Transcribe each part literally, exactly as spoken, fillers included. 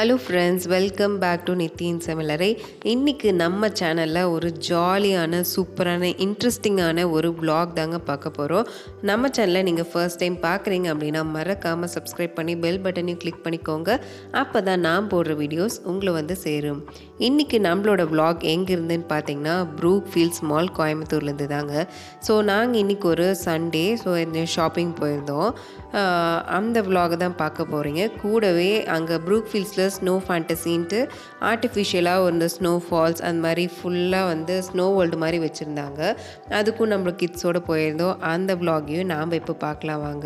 Hello friends, welcome back to nithiinsamayalarai. இன்னைக்கு நம்ம சேனல்ல ஒரு ஜாலியான சூப்பரான இன்ட்ரஸ்டிங்கான ஒரு vlog தாங்க பார்க்க போறோம். நம்ம சேனலை நீங்க first time பார்க்கறீங்க அப்படினா மறக்காம subscribe பண்ணி bell பட்டனையும் click பண்ணிக்கோங்க. அப்பதான் நான் போடுற வீடியோஸ் உங்களை வந்து சேரும். இன்னைக்கு நம்மளோட vlog எங்க இருந்துன்னு பாத்தீங்கன்னா Brookfields Mall கோயம்புத்தூர்ல இருந்து தாங்க. சோ நாங்க இன்னைக்கு ஒரு சண்டே சோ இந்த ஷாப்பிங் போயிருந்தோம். அந்த vlog தான் பார்க்க போறீங்க. கூடவே அங்க Brookfields ஸ்னோ ஃபேண்டசின்ட்டு ஆர்டிஃபிஷியலாக ஒரு ஸ்னோ ஃபால்ஸ் அந்த மாதிரி ஃபுல்லாக வந்து ஸ்னோ வேர்ல்டு மாதிரி வச்சுருந்தாங்க. அதுக்கும் நம்ம கிட்ஸோடு போயிருந்தோம். அந்த விலாகையும் நாம் இப்போ பார்க்கலாம் வாங்க.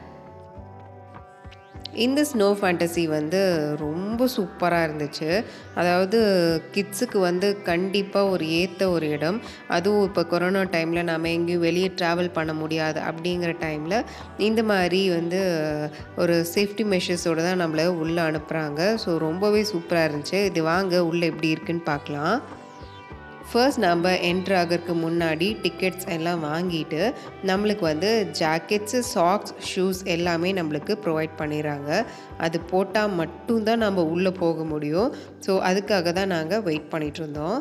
இந்த ஸ்னோ ஃபேண்டசி வந்து ரொம்ப சூப்பராக இருந்துச்சு. அதாவது கிட்ஸுக்கு வந்து கண்டிப்பாக ஒரு ஏற்ற ஒரு இடம். அதுவும் இப்போ கொரோனா டைமில் நம்ம எங்கேயும் வெளியே ட்ராவல் பண்ண முடியாது அப்படிங்கிற டைமில் இந்த மாதிரி வந்து ஒரு சேஃப்டி மெஷர்ஸோடு தான் நம்மளை உள்ளே அனுப்புகிறாங்க. ஸோ ரொம்பவே சூப்பராக இருந்துச்சு. இது வாங்க உள்ளே எப்படி இருக்குன்னு பார்க்கலாம். ஃபர்ஸ்ட் நம்ம என்ட்ரு ஆகிறதுக்கு முன்னாடி டிக்கெட்ஸ் எல்லாம் வாங்கிட்டு நம்மளுக்கு வந்து ஜாக்கெட்ஸு சாக்ஸ் ஷூஸ் எல்லாமே நம்மளுக்கு ப்ரொவைட் பண்ணிடுறாங்க. அது போட்டால் மட்டும்தான் நம்ம உள்ளே போக முடியும். ஸோ அதுக்காக தான் நாங்கள் வெயிட் பண்ணிகிட்டு இருந்தோம்.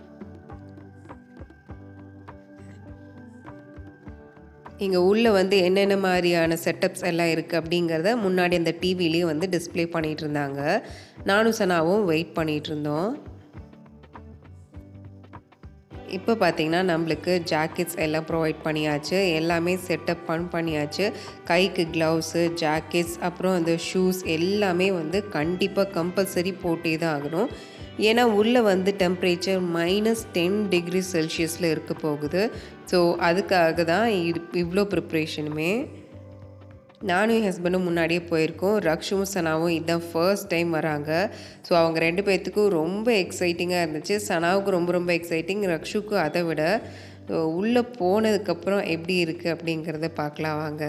இங்கே உள்ளே வந்து என்னென்ன மாதிரியான செட்டப்ஸ் எல்லாம் இருக்குது அப்படிங்கிறத முன்னாடி அந்த டிவிலேயே வந்து டிஸ்பிளே பண்ணிகிட்டு இருந்தாங்க. நானும் சனாவும் வெயிட் பண்ணிகிட்டு இருந்தோம். இப்போ பார்த்தீங்கன்னா நம்மளுக்கு ஜாக்கெட்ஸ் எல்லாம் ப்ரொவைட் பண்ணியாச்சு. எல்லாமே செட்டப் பண் பண்ணியாச்சு. கைக்கு க்ளவுஸு, ஜாக்கெட்ஸ், அப்புறம் அந்த ஷூஸ் எல்லாமே வந்து கண்டிப்பாக கம்பல்சரி போட்டே தான் ஆகணும். ஏன்னா உள்ளே வந்து டெம்பரேச்சர் மைனஸ் டென் டிகிரி செல்சியஸில் இருக்க போகுது. ஸோ அதுக்காக தான் இது இவ்வளோ ப்ரிப்ரேஷனுமே. நானும் என் ஹஸ்பண்டும் முன்னாடியே போயிருக்கோம். ரக்ஷுவும் சனாவும் இதுதான் ஃபர்ஸ்ட் டைம் வராங்க. ஸோ அவங்க ரெண்டு பேர்த்துக்கும் ரொம்ப எக்ஸைட்டிங்காக இருந்துச்சு. சனாவுக்கு ரொம்ப ரொம்ப எக்ஸைட்டிங், ரக்ஷுக்கு அதை விட. உள்ளே போனதுக்கப்புறம் எப்படி இருக்குது அப்படிங்கிறத பார்க்கலாம் வாங்க.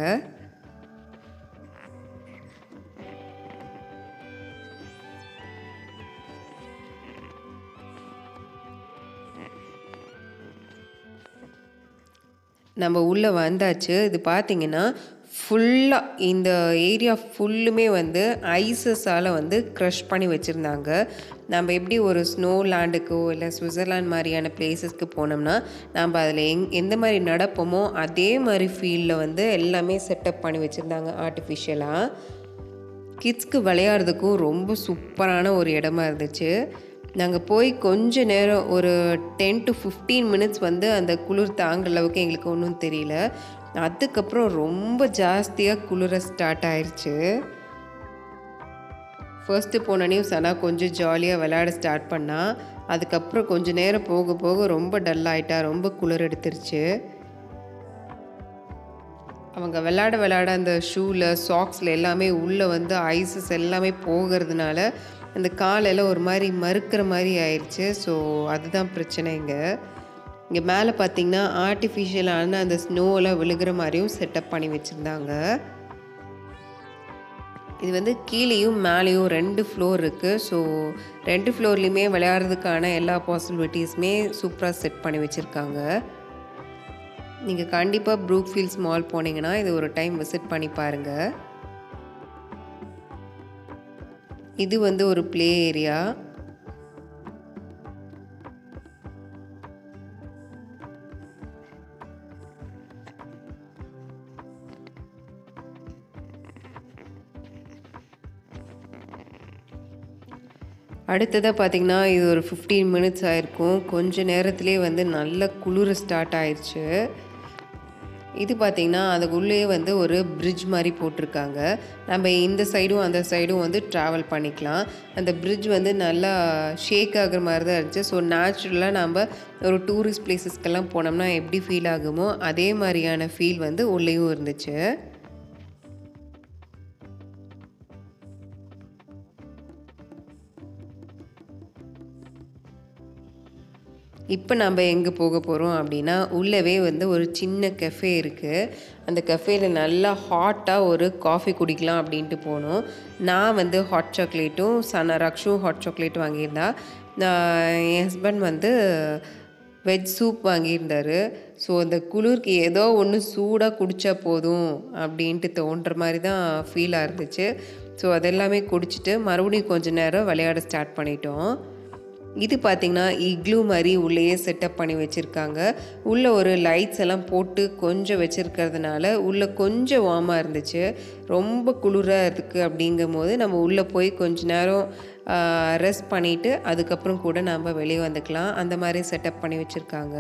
நம்ம உள்ளே வந்தாச்சு. இது பார்த்திங்கன்னா ஃபுல்லாக இந்த ஏரியா ஃபுல்லுமே வந்து ஐஸஸால் வந்து க்ரஷ் பண்ணி வச்சுருந்தாங்க. நம்ம எப்படி ஒரு ஸ்னோ லேண்டுக்கோ இல்லை சுவிட்சர்லாண்ட் மாதிரியான பிளேஸஸ்க்கு போனோம்னா நம்ம அதில் எங் எந்த மாதிரி நடப்போமோ அதே மாதிரி ஃபீல்டில் வந்து எல்லாமே செட்டப் பண்ணி வச்சுருந்தாங்க ஆர்டிஃபிஷியலாக. கிட்ஸ்க்கு விளையாடுறதுக்கும் ரொம்ப சூப்பரான ஒரு இடமா இருந்துச்சு. நாங்கள் போய் கொஞ்ச நேரம் ஒரு டென் டு ஃபிஃப்டீன் மினிட்ஸ் வந்து அந்த குளிர் தாங்குற அளவுக்கு எங்களுக்கு ஒன்றும் தெரியல. அதுக்கப்புறம் ரொம்ப ஜாஸ்தியாக குளிர ஸ்டார்ட் ஆயிடுச்சு. ஃபர்ஸ்ட்டு போனோடனையும் சனா கொஞ்சம் ஜாலியாக விளையாட ஸ்டார்ட் பண்ணால், அதுக்கப்புறம் கொஞ்சம் நேரம் போக போக ரொம்ப டல் ஆகிட்டா, ரொம்ப குளிர் எடுத்துருச்சு. அவங்க விளையாட விளையாட அந்த ஷூவில் சாக்ஸில் எல்லாமே உள்ளே வந்து ஐஸஸ் எல்லாமே போகிறதுனால அந்த காலையில் ஒரு மாதிரி மறுக்கிற மாதிரி ஆயிடுச்சு. ஸோ அதுதான் பிரச்சனை. இங்கே இங்கே மேலே பார்த்திங்கன்னா ஆர்டிஃபிஷியலான அந்த ஸ்னோவெல்லாம் விழுகிற மாதிரியும் செட்டப் பண்ணி வச்சுருந்தாங்க. இது வந்து கீழேயும் மேலேயும் ரெண்டு ஃப்ளோர் இருக்குது. ஸோ ரெண்டு ஃப்ளோர்லேயுமே விளையாடுறதுக்கான எல்லா பாசிபிலிட்டிஸுமே சூப்பராக செட் பண்ணி வச்சுருக்காங்க. நீங்கள் கண்டிப்பாக ப்ரூக்ஃபீல்ட்ஸ் மால் போனீங்கன்னா இது ஒரு டைம் விசிட் பண்ணி பாருங்கள். இது வந்து ஒரு ப்ளே ஏரியா. அடுத்ததாக பார்த்திங்கன்னா இது ஒரு ஃபிஃப்டீன் மினிட்ஸ் ஆகிருக்கும். கொஞ்சம் நேரத்துலேயே வந்து நல்ல குளிர் ஸ்டார்ட் ஆயிடுச்சு. இது பார்த்திங்கன்னா அதுக்குள்ளேயே வந்து ஒரு பிரிட்ஜ் மாதிரி போட்டிருக்காங்க. நம்ம இந்த சைடும் அந்த சைடும் வந்து ட்ராவல் பண்ணிக்கலாம். அந்த பிரிட்ஜ் வந்து நல்லா ஷேக் ஆகிற மாதிரி தான் இருந்துச்சு. ஸோ நேச்சுரலாக நம்ம ஒரு டூரிஸ்ட் பிளேஸஸ்க்கெல்லாம் போனோம்னா எப்படி ஃபீல் ஆகுமோ அதே மாதிரியான ஃபீல் வந்து உள்ளேயும் இருந்துச்சு. இப்போ நம்ம எங்கே போக போகிறோம் அப்படின்னா உள்ளவே வந்து ஒரு சின்ன கெஃபே இருக்குது. அந்த கெஃபேல நல்லா ஹாட்டாக ஒரு காஃபி குடிக்கலாம் அப்படின்ட்டு போனோம். நான் வந்து ஹாட் சாக்லேட்டும் சன ரக்ஷும் ஹாட் சாக்லேட் வாங்கியிருந்தா. என் ஹஸ்பண்ட் வந்து வெஜ் சூப் வாங்கியிருந்தார். ஸோ அந்த குளிருக்கு ஏதோ ஒன்று சூடாக குடித்தா போதும் அப்படின்ட்டு தோன்ற மாதிரி தான் ஃபீலாக இருந்துச்சு. ஸோ அதெல்லாமே குடிச்சிட்டு மறுபடியும் கொஞ்சம் நேரம் விளையாட ஸ்டார்ட் பண்ணிட்டோம். இது பார்த்திங்கன்னா இக்லூ மாதிரி உள்ளேயே செட்டப் பண்ணி வச்சுருக்காங்க. உள்ளே ஒரு லைட்ஸ் எல்லாம் போட்டு கொஞ்சம் வச்சுருக்கிறதுனால உள்ளே கொஞ்சம் வார்மாக இருந்துச்சு. ரொம்ப குளிராக இருக்குது அப்படிங்கும் போது நம்ம உள்ளே போய் கொஞ்ச நேரம் ரெஸ்ட் பண்ணிவிட்டு அதுக்கப்புறம் கூட நம்ம வெளியே வந்துக்கலாம். அந்த மாதிரி செட்டப் பண்ணி வச்சுருக்காங்க.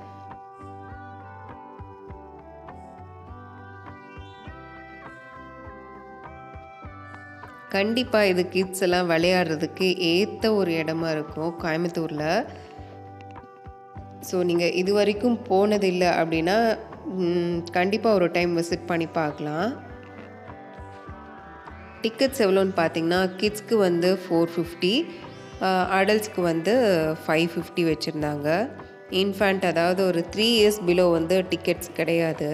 கண்டிப்பாக இது கிட்ஸ் எல்லாம் விளையாடுறதுக்கு ஏற்ற ஒரு இடமா இருக்கும் கோயம்புத்தூரில். ஸோ நீங்கள் இது வரைக்கும் போனதில்லை அப்படின்னா கண்டிப்பாக ஒரு டைம் விசிட் பண்ணி பார்க்கலாம். டிக்கெட்ஸ் எவ்வளோன்னு பார்த்தீங்கன்னா கிட்ஸ்க்கு வந்து ஃபோர் ஃபிஃப்டி, அடல்ட்ஸ்க்கு வந்து ஃபைவ் ஃபிஃப்டி வச்சுருந்தாங்க. இன்ஃபேண்ட் அதாவது ஒரு த்ரீ இயர்ஸ் பிலோ வந்து டிக்கெட்ஸ் கிடையாது.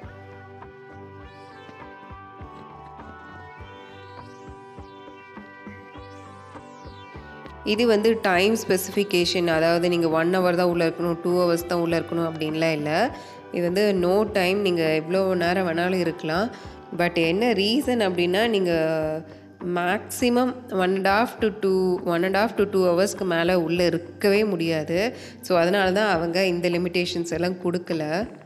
இது வந்து டைம் ஸ்பெசிஃபிகேஷன், அதாவது நீங்கள் ஒன் ஹவர் தான் உள்ளே இருக்கணும், டூ ஹவர்ஸ் தான் உள்ளே இருக்கணும் அப்படின்லாம் இல்லை. இது வந்து நோ டைம், நீங்கள் எவ்வளோ நேரம் வேணாலும் இருக்கலாம். பட் என்ன ரீசன் அப்படின்னா நீங்கள் maximum one and half to two one and half to two ஹவர்ஸ்க்கு மேலே உள்ளே இருக்கவே முடியாது. ஸோ அதனால தான் அவங்க இந்த லிமிட்டேஷன்ஸ் எல்லாம் கொடுக்கல.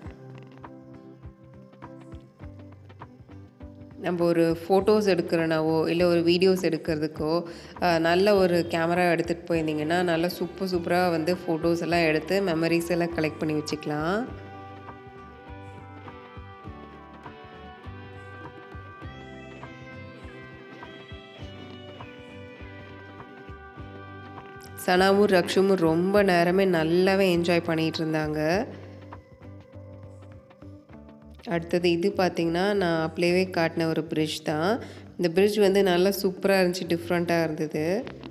நம்ம ஒரு ஃபோட்டோஸ் எடுக்கிறனாவோ இல்லை ஒரு வீடியோஸ் எடுக்கிறதுக்கோ நல்ல ஒரு கேமரா எடுத்துகிட்டு போயிருந்தீங்கன்னா நல்லா சூப்பர் சூப்பராக வந்து ஃபோட்டோஸ் எல்லாம் எடுத்து மெமரிஸ் எல்லாம் கலெக்ட் பண்ணி வச்சுக்கலாம். சனாவும் ரக்ஷுமும் ரொம்ப நேரமே நல்லாவே என்ஜாய் பண்ணிகிட்டு இருந்தாங்க. அடுத்தது இது பார்த்திங்கன்னா நான் அப்படியே காட்டின ஒரு பிரிட்ஜ் தான். இந்த பிரிட்ஜ் வந்து நல்லா சூப்பராக இருந்துச்சு, டிஃப்ரெண்ட்டாக இருந்தது.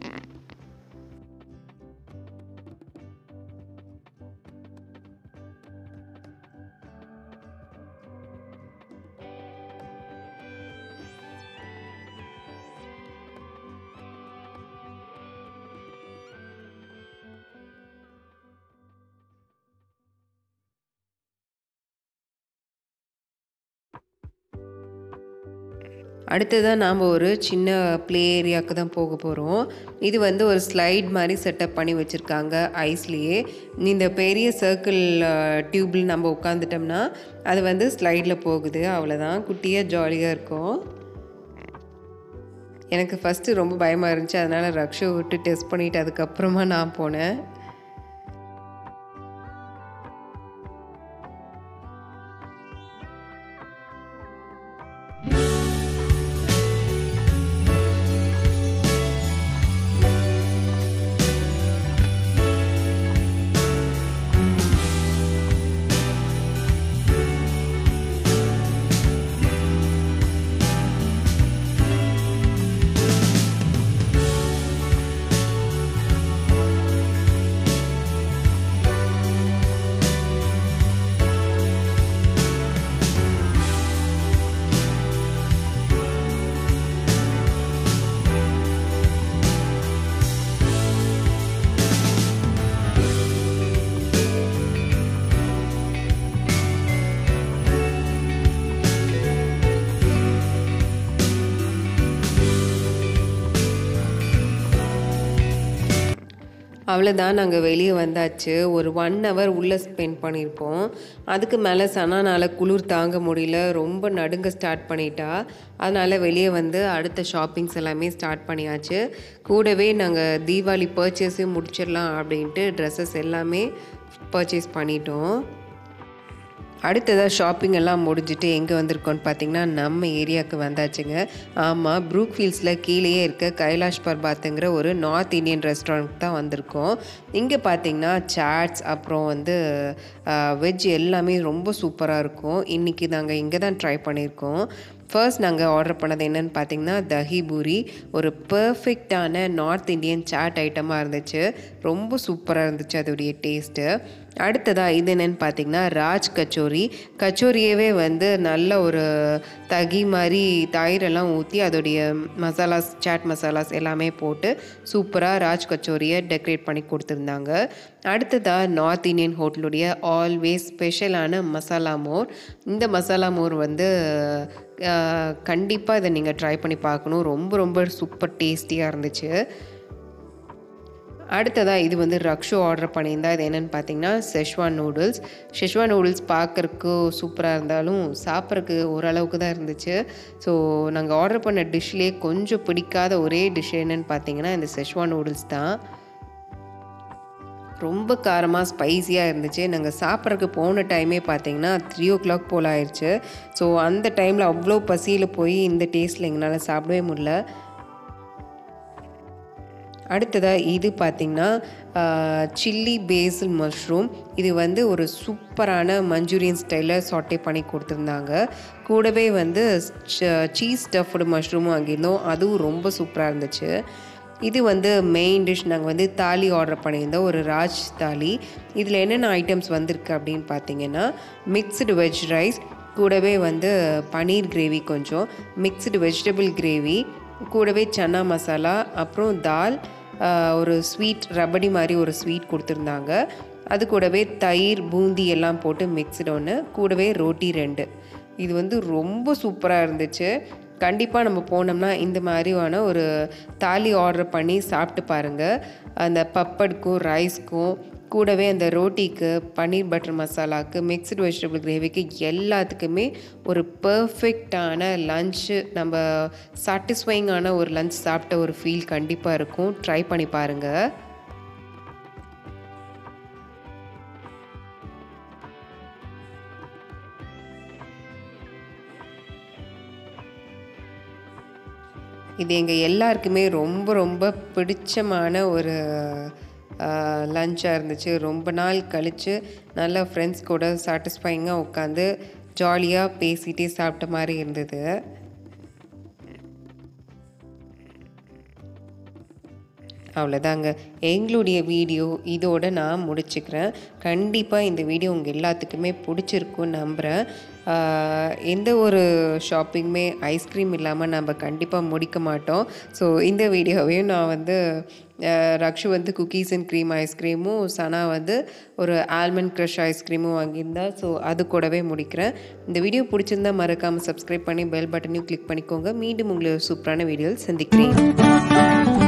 அடுத்ததாக நாம் ஒரு சின்ன ப்ளே ஏரியாவுக்கு தான் போக போகிறோம். இது வந்து ஒரு ஸ்லைட் மாதிரி செட்டப் பண்ணி வச்சுருக்காங்க ஐஸ்லேயே. இந்த பெரிய சர்க்கிள் டியூப்பில் நம்ம உட்காந்துட்டோம்னா அது வந்து ஸ்லைடில் போகுது. அவ்வளோதான், குட்டியாக ஜாலியாக இருக்கும். எனக்கு ஃபஸ்ட்டு ரொம்ப பயமாக இருந்துச்சு, அதனால் ரக்ஷை விட்டு டெஸ்ட் பண்ணிவிட்டு அதுக்கப்புறமா நான் போனேன். அவ்வளோதான், நாங்கள் வெளியே வந்தாச்சு. ஒரு ஒன் ஹவர் உள்ளே ஸ்பெண்ட் பண்ணியிருப்போம். அதுக்கு மேலே சனானால் குளிர் தாங்க முடியல, ரொம்ப நடுங்க ஸ்டார்ட் பண்ணிட்டா. அதனால் வெளியே வந்து அடுத்த ஷாப்பிங்ஸ் எல்லாமே ஸ்டார்ட் பண்ணியாச்சு. கூடவே நாங்கள் தீபாவளி பர்ச்சேஸையும் முடிச்சிடலாம் அப்படின்ட்டு ட்ரெஸ்ஸஸ் எல்லாமே பர்ச்சேஸ் பண்ணிட்டோம். அடுத்ததாக ஷாப்பிங் எல்லாம் முடிஞ்சுட்டு எங்கே வந்திருக்கோன்னு பார்த்தீங்கன்னா நம்ம ஏரியாவுக்கு வந்தாச்சுங்க. ஆமாம், ப்ரூக்ஃபீல்ட்ஸில் கீழேயே இருக்க கைலாஷ் பர்பாத்துங்கிற ஒரு நார்த் இந்தியன் ரெஸ்டாரண்ட் தான் வந்திருக்கோம். இங்கே பார்த்தீங்கன்னா சாட்ஸ் அப்புறம் வந்து வெஜ் எல்லாமே ரொம்ப சூப்பராக இருக்கும். இன்றைக்கி நாங்கள் இங்கே தான் ட்ரை பண்ணியிருக்கோம். ஃபர்ஸ்ட் நாங்கள் ஆர்டர் பண்ணது என்னென்னு பார்த்தீங்கன்னா தஹி பூரி. ஒரு பர்ஃபெக்டான நார்த் இந்தியன் சாட் ஐட்டமாக இருந்துச்சு, ரொம்ப சூப்பராக இருந்துச்சு அதோடைய டேஸ்ட்டு. அடுத்ததாக இது என்னென்னு பார்த்தீங்கன்னா ராஜ் கச்சோரி. கச்சோரியவே வந்து நல்ல ஒரு தகி மாதிரி தயிரெல்லாம் ஊற்றி அதோடைய மசாலாஸ், சாட் மசாலாஸ் எல்லாமே போட்டு சூப்பராக ராஜ் கச்சோரியை டெக்கரேட் பண்ணி கொடுத்துருந்தாங்க. அடுத்ததாக நார்த் இந்தியன் ஹோட்டலுடைய ஆல்வேஸ் ஸ்பெஷலான மசாலா மோர். இந்த மசாலா மோர் வந்து கண்டிப்பாக இதை நீங்கள் ட்ரை பண்ணி பார்க்கணும். ரொம்ப ரொம்ப சூப்பர் டேஸ்டியாக இருந்துச்சு. அடுத்ததாக இது வந்து ரக்ஷு ஆர்டர் பண்ணியிருந்தா. இது என்னென்னு பார்த்தீங்கன்னா செஷ்வான் நூடுல்ஸ். செஷ்வான் நூடுல்ஸ் பார்க்குறக்கு சூப்பராக இருந்தாலும் சாப்பிட்றதுக்கு ஓரளவுக்கு தான் இருந்துச்சு. ஸோ நாங்கள் ஆர்டர் பண்ண டிஷ்லேயே கொஞ்சம் பிடிக்காத ஒரே டிஷ் என்னென்னு பார்த்தீங்கன்னா இந்த செஷ்வான் நூடுல்ஸ் தான். ரொம்ப காரமாக ஸ்பைஸியாக இருந்துச்சு. நாங்கள் சாப்பிட்றதுக்கு போன டைமே பார்த்தீங்கன்னா த்ரீ ஓ கிளாக் போல் ஆயிடுச்சு. ஸோ அந்த டைமில் அவ்வளோ பசியில் போய் இந்த டேஸ்ட்டில் எங்களால் சாப்பிடவே முடியல. அடுத்ததாக இது பார்த்திங்கன்னா சில்லி பேசில் மஷ்ரூம். இது வந்து ஒரு சூப்பரான மஞ்சூரியன் ஸ்டைலில் சாட்டே பண்ணி கொடுத்துருந்தாங்க. கூடவே வந்து சீஸ் ஸ்டஃப்டு மஷ்ரூமும் வாங்கியிருந்தோம். அதுவும் ரொம்ப சூப்பராக இருந்துச்சு. இது வந்து மெயின் டிஷ். நாங்கள் வந்து தாலி ஆர்டர் பண்ணியிருந்தோம், ஒரு ராஜ் தாலி. இதில் என்னென்ன ஐட்டம்ஸ் வந்திருக்கு அப்படின்னு பார்த்தீங்கன்னா மிக்ஸ்டு வெஜ் ரைஸ், கூடவே வந்து பன்னீர் கிரேவி, கொஞ்சம் மிக்ஸ்டு வெஜிடபிள் கிரேவி, கூடவே சன்னா மசாலா, அப்புறம் தால், ஒரு ஸ்வீட் ரபடி மாதிரி ஒரு ஸ்வீட் கொடுத்துருந்தாங்க. அது கூடவே தயிர் பூந்தி எல்லாம் போட்டு மிக்ஸ்டு ஒன்று, கூடவே ரோட்டி ரெண்டு. இது வந்து ரொம்ப சூப்பராக இருந்துச்சு. கண்டிப்பாக நம்ம போனோம்னா இந்த மாதிரியான ஒரு தாலி ஆர்டர் பண்ணி சாப்பிட்டு பாருங்கள். அந்த பப்படுக்கும் ரைஸ்க்கும் கூடவே அந்த ரோட்டிக்கு பன்னீர் பட்டர் மசாலாவுக்கு மிக்ஸ்டு வெஜிடபிள் கிரேவிக்கு எல்லாத்துக்குமே ஒரு பர்ஃபெக்டான லன்ச்சு, நம்ம சாட்டிஸ்ஃபைங்கான ஒரு லன்ச் சாப்பிட்ட ஒரு ஃபீல் கண்டிப்பாக இருக்கும். ட்ரை பண்ணி பாருங்கள். இது எங்கள் எல்லாருக்குமே ரொம்ப ரொம்ப பிடிச்சமான ஒரு லஞ்சாக இருந்துச்சு. ரொம்ப நாள் கழித்து நல்லா ஃப்ரெண்ட்ஸ் கூட சாட்டிஸ்ஃபைங்காக உட்காந்து ஜாலியாக பேசிகிட்டே சாப்பிட்ட மாதிரி இருந்தது. அவ்வளோதாங்க, எங்களுடைய வீடியோ இதோடு நான் முடிச்சுக்கிறேன். கண்டிப்பாக இந்த வீடியோ உங்கள் எல்லாத்துக்குமே பிடிச்சிருக்குன்னு நம்புகிறேன். எந்த ஒரு ஷாப்பிங்குமே ஐஸ்கிரீம் இல்லாமல் நம்ம கண்டிப்பாக முடிக்க மாட்டோம். ஸோ இந்த வீடியோவையும் நான் வந்து ரக்ஷு வந்து குக்கீஸ் அண்ட் க்ரீம் ஐஸ்கிரீமும், சனா வந்து ஒரு ஆல்மண்ட் க்ரஷ் ஐஸ்கிரீமும் வாங்கியிருந்தா. ஸோ அது கூடவே முடிக்கிறேன். இந்த வீடியோ பிடிச்சிருந்தால் மறக்காமல் சப்ஸ்கிரைப் பண்ணி பெல் பட்டனையும் கிளிக் பண்ணிக்கோங்க. மீண்டும் உங்களை சூப்பரான வீடியோவில் சந்திக்கிறேன்.